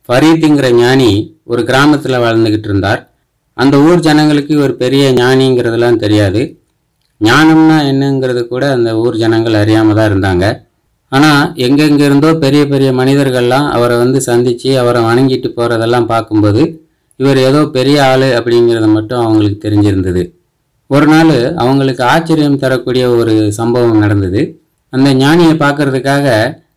ஃபரீத்ங்கிற ஞானி ஒரு கிராமத்தில் வாழ்ந்துக்கிட்டு இருந்தார். அந்த ஊர் ஜனங்களுக்கு ஒரு பெரிய ஞானிங்கிறதுலாம் தெரியாது. ஞானம்னா என்னங்கிறது கூட அந்த ஊர் ஜனங்கள் அறியாமல் தான் இருந்தாங்க. ஆனால் எங்கெங்கே இருந்தோ பெரிய பெரிய மனிதர்கள்லாம் அவரை சந்தித்து அவரை வணங்கிட்டு போகிறதெல்லாம் பார்க்கும்போது இவர் ஏதோ பெரிய ஆள் அப்படிங்கிறது மட்டும் அவங்களுக்கு தெரிஞ்சிருந்தது. ஒரு நாள் அவங்களுக்கு ஆச்சரியம் தரக்கூடிய ஒரு சம்பவம் நடந்தது. அந்த ஞானியை பார்க்கறதுக்காக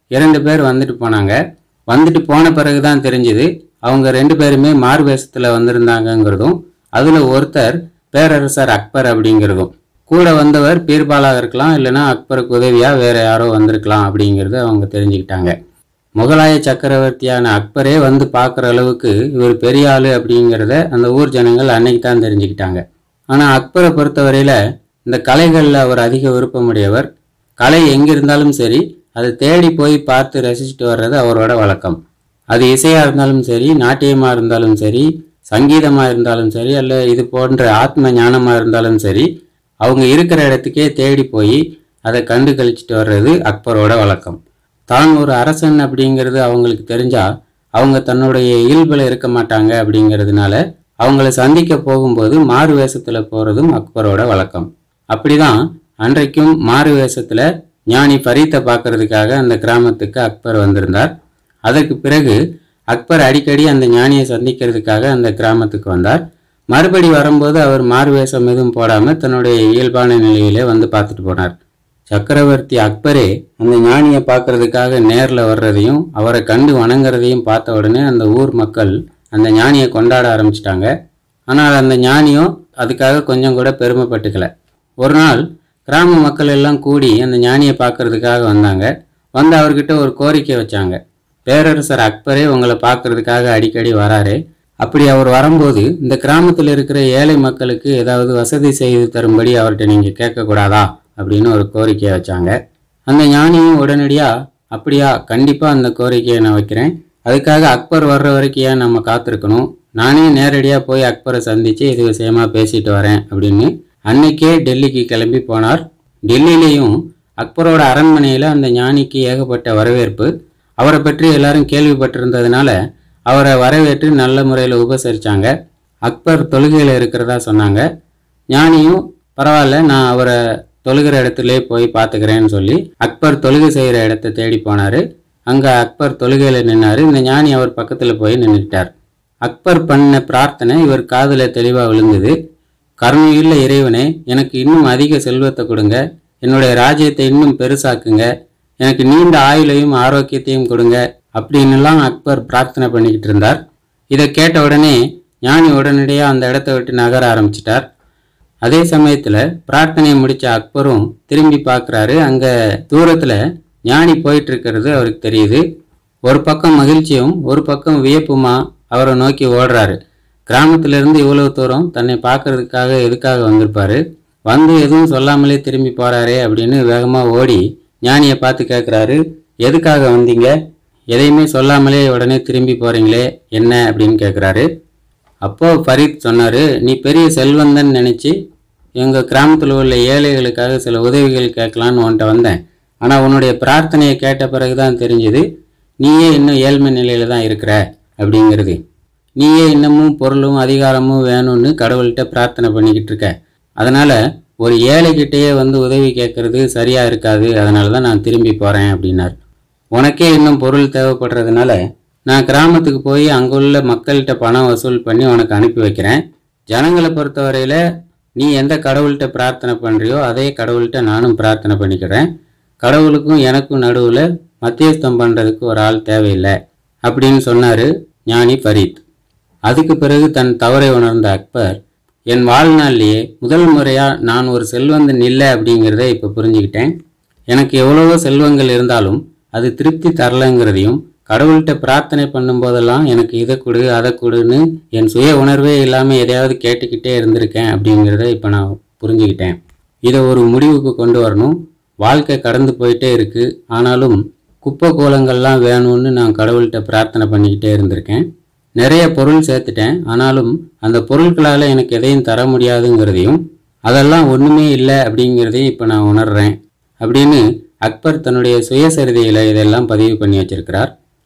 2 பேர் வந்துட்டு போனாங்க. வந்துட்டு போன பிறகு தான் தெரிஞ்சுது அவங்க 2 பேருமே மாறு வேஷத்தில் வந்திருந்தாங்கங்கிறதும், அதில் ஒருத்தர் பேரரசர் அக்பர் அப்படிங்கிறதும். கூட வந்தவர் பீர்பாலாக இருக்கலாம், இல்லைன்னா அக்பருக்கு உதவியாக வேற யாரோ வந்திருக்கலாம் அப்படிங்கிறத அவங்க தெரிஞ்சுக்கிட்டாங்க. முகலாய சக்கரவர்த்தியான அக்பரே வந்து பார்க்குற அளவுக்கு இவர் பெரிய ஆள் அப்படிங்கிறத அந்த ஊர் ஜனங்கள் அன்னைக்கு தான் தெரிஞ்சுக்கிட்டாங்க. ஆனால் அக்பரை பொறுத்தவரையில் இந்த கலைகளில் அவர் அதிக விருப்பமுடையவர். கலை எங்கே இருந்தாலும் சரி அதை தேடி போய் பார்த்து ரசிச்சுட்டு வர்றது அவரோட வழக்கம். அது இசையாக இருந்தாலும் சரி, நாட்டியமாக இருந்தாலும் சரி, சங்கீதமாக இருந்தாலும் சரி, அல்ல இது போன்ற ஆத்ம ஞானமாக இருந்தாலும் சரி, அவங்க இருக்கிற இடத்துக்கே தேடி போய் அதை கண்டு கழிச்சிட்டு வர்றது அக்பரோட வழக்கம். தான் ஒரு அரசன் அப்படிங்கிறது அவங்களுக்கு தெரிஞ்சால் அவங்க தன்னுடைய இயல்பில் இருக்க மாட்டாங்க. அப்படிங்கிறதுனால அவங்கள சந்திக்க போகும்போது மாறு வேஷத்தில் போகிறதும் அக்பரோட வழக்கம். அப்படிதான் அன்றைக்கும் மாறு வேஷத்தில் ஞானி ஃபரீத்தை பார்க்கறதுக்காக அந்த கிராமத்துக்கு அக்பர் வந்திருந்தார். அதற்கு பிறகு அக்பர் அடிக்கடி அந்த ஞானியை சந்திக்கிறதுக்காக அந்த கிராமத்துக்கு வந்தார். மறுபடி வரும்போது அவர் மாறு வேஷம் எதுவும் போடாமல் தன்னுடைய இயல்பான நிலையிலே வந்து பார்த்துட்டு போனார். சக்கரவர்த்தி அக்பரே அந்த ஞானியை பார்க்கறதுக்காக நேரில் வர்றதையும் அவரை கண்டு வணங்குறதையும் பார்த்த உடனே அந்த ஊர் மக்கள் அந்த ஞானியை கொண்டாட ஆரம்பிச்சிட்டாங்க. ஆனால் அந்த ஞானியும் அதுக்காக கொஞ்சம் கூட பெருமைப்பட்டுக்கல. ஒரு நாள் கிராம மக்கள் எல்லாம் கூடி அந்த ஞானியை பார்க்கறதுக்காக வந்தாங்க. வந்து அவர்கிட்ட ஒரு கோரிக்கை வச்சாங்க. பேரரசர் அக்பரே உங்களை பார்க்கறதுக்காக அடிக்கடி வராரு. அப்படி அவர் வரும்போது இந்த கிராமத்தில் இருக்கிற ஏழை மக்களுக்கு ஏதாவது வசதி செய்து தரும்படி அவர்கிட்ட நீங்கள் கேட்கக்கூடாதா அப்படின்னு ஒரு கோரிக்கையை வச்சாங்க. அந்த ஞானியும் உடனடியாக அப்படியா, கண்டிப்பாக அந்த கோரிக்கையை நான் வைக்கிறேன். அதுக்காக அக்பர் வர்ற வரைக்கும் ஏன் நம்ம காத்திருக்கணும், நானே நேரடியாக போய் அக்பரை சந்தித்து இது விஷயமா பேசிட்டு வரேன் அப்படின்னு அன்னைக்கே டெல்லிக்கு கிளம்பி போனார். டெல்லியிலையும் அக்பரோட அரண்மனையில் அந்த ஞானிக்கு ஏகப்பட்ட வரவேற்பு. அவரை பற்றி எல்லாரும் கேள்விப்பட்டிருந்ததுனால அவரை வரவேற்று நல்ல முறையில் உபசரித்தாங்க. அக்பர் தொழுகையில் இருக்கிறதா சொன்னாங்க. ஞானியும் பரவாயில்ல, நான் அவரை தொழுகிற இடத்துல போய் பார்த்துக்கிறேன்னு சொல்லி அக்பர் தொழுகை செய்கிற இடத்த தேடி போனார். அங்கே அக்பர் தொழுகையில் நின்னார். இந்த ஞானி அவர் பக்கத்தில் போய் நின்றுக்கிட்டார். அக்பர் பண்ண பிரார்த்தனை இவர் காதில் தெளிவாக விழுந்தது. கருணையுள்ள இறைவனே, எனக்கு இன்னும் அதிக செல்வத்தை கொடுங்க, என்னுடைய ராஜ்யத்தை இன்னும் பெருசாக்குங்க, எனக்கு நீண்ட ஆயுளையும் ஆரோக்கியத்தையும் கொடுங்க அப்படின்னுலாம் அக்பர் பிரார்த்தனை பண்ணிக்கிட்டு இருந்தார். இதை கேட்ட உடனே ஞானி உடனடியாக அந்த இடத்த விட்டு நகர ஆரம்பிச்சிட்டார். அதே சமயத்தில் பிரார்த்தனையை முடித்த அக்பரும் திரும்பி பார்க்குறாரு. அங்கே தூரத்தில் ஞானி போயிட்டு இருக்கிறது அவருக்கு தெரியுது. ஒரு பக்கம் மகிழ்ச்சியும் ஒரு பக்கம் வியப்புமா அவரை நோக்கி ஓடுறாரு. கிராமத்திலிருந்து இவ்வளவு தூரம் தன்னை பார்க்கறதுக்காக எதுக்காக வந்திருப்பாரு, வந்து எதுவும் சொல்லாமலே திரும்பி போகிறாரே அப்படின்னு வேகமாக ஓடி ஞானியை பார்த்து கேட்குறாரு, எதுக்காக வந்தீங்க, எதையுமே சொல்லாமலே உடனே திரும்பி போகிறீங்களே என்ன அப்படின்னு கேட்குறாரு. அப்போது ஃபரீத் சொன்னார், நீ பெரிய செல்வந்தன் நினச்சி எங்கள் கிராமத்தில் உள்ள ஏழைகளுக்காக சில உதவிகள் கேட்கலான்னு உன்கிட்ட வந்தேன். ஆனால் உன்னுடைய பிரார்த்தனையை கேட்ட பிறகு தான் தெரிஞ்சுது நீயே இன்னும் ஏழ்மை நிலையில் தான் இருக்கிற அப்படிங்கிறது. நீயே இன்னமும் பொருளும் அதிகாரமும் வேணும்னு கடவுள்கிட்ட பிரார்த்தனை பண்ணிக்கிட்டு இருக்க. அதனால் ஒரு ஏழைகிட்டேயே வந்து உதவி கேட்குறது சரியாக இருக்காது, அதனால தான் நான் திரும்பி போகிறேன் அப்படின்னார். உனக்கே இன்னும் பொருள் தேவைப்படுறதுனால நான் கிராமத்துக்கு போய் அங்குள்ள மக்கள்கிட்ட பணம் வசூல் பண்ணி உனக்கு அனுப்பி வைக்கிறேன். ஜனங்களை பொறுத்தவரையில் நீ எந்த கடவுள்கிட்ட பிரார்த்தனை பண்ணுறியோ அதே கடவுள்கிட்ட நானும் பிரார்த்தனை பண்ணிக்கிறேன். கடவுளுக்கும் எனக்கும் நடுவில் மத்தியஸ்தம் பண்ணுறதுக்கு ஒரு ஆள் தேவையில்லை அப்படின்னு சொன்னார் ஞானி ஃபரீத். அதுக்கு பிறகு தன் தவறை உணர்ந்த அக்பர், என் வாழ்நாள்லேயே முதல் முறையாக நான் ஒரு செல்வந்தன் இல்லை அப்படிங்கிறத இப்போ புரிஞ்சுக்கிட்டேன். எனக்கு எவ்வளவோ செல்வங்கள் இருந்தாலும் அது திருப்தி தரலைங்கிறதையும், கடவுள்கிட்ட பிரார்த்தனை பண்ணும்போதெல்லாம் எனக்கு இதை கொடு அதை கொடுன்னு என் சுய உணர்வே இல்லாமல் எதையாவது கேட்டுக்கிட்டே இருந்திருக்கேன் அப்படிங்கிறத இப்போ நான் புரிஞ்சுக்கிட்டேன். இதை ஒரு முடிவுக்கு கொண்டு வரணும். வாழ்க்கை கடந்து போயிட்டே இருக்குது, ஆனாலும் குப்பை கோலங்கள்லாம் வேணும்னு நான் கடவுள்கிட்ட பிரார்த்தனை பண்ணிக்கிட்டே இருந்திருக்கேன். நிறைய பொருள் சேர்த்துட்டேன், ஆனாலும் அந்த பொருட்களால் எனக்கு எதையும் தர முடியாதுங்கிறதையும், அதெல்லாம் ஒன்றுமே இல்லை அப்படிங்கிறதையும் இப்போ நான் உணர்கிறேன் அப்படின்னு அக்பர் தன்னுடைய சுயசரிதையில் இதெல்லாம் பதிவு பண்ணி வச்சிருக்கிறார்.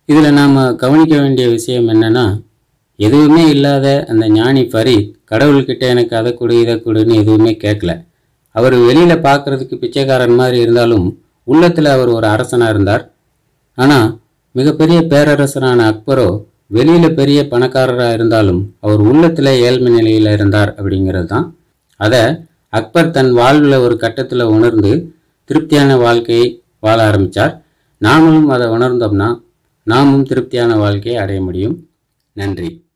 இதில் நாம் கவனிக்க வேண்டிய விஷயம் என்னன்னா, எதுவுமே இல்லாத அந்த ஞானி ஃபரீத் கடவுள்கிட்ட எனக்கு அதை கொடு இதை கொடுன்னு எதுவுமே கேட்கல. அவர் வெளியில் பார்க்குறதுக்கு பிச்சைக்காரன் மாதிரி இருந்தாலும் உள்ளத்தில் அவர் ஒரு அரசனாக இருந்தார். ஆனால் மிகப்பெரிய பேரரசனான அக்பரோ வெளியில் பெரிய பணக்காரராக இருந்தாலும் அவர் உள்ளத்தில் ஏழ்மை நிலையில் இருந்தார் அப்படிங்கிறது தான். அதை அக்பர் தன் வாழ்வில் ஒரு கட்டத்தில் உணர்ந்து திருப்தியான வாழ்க்கையை வாழ ஆரம்பித்தார். நாமளும் அதை உணர்ந்தோம்னா நாமும் திருப்தியான வாழ்க்கையை அடைய முடியும். நன்றி.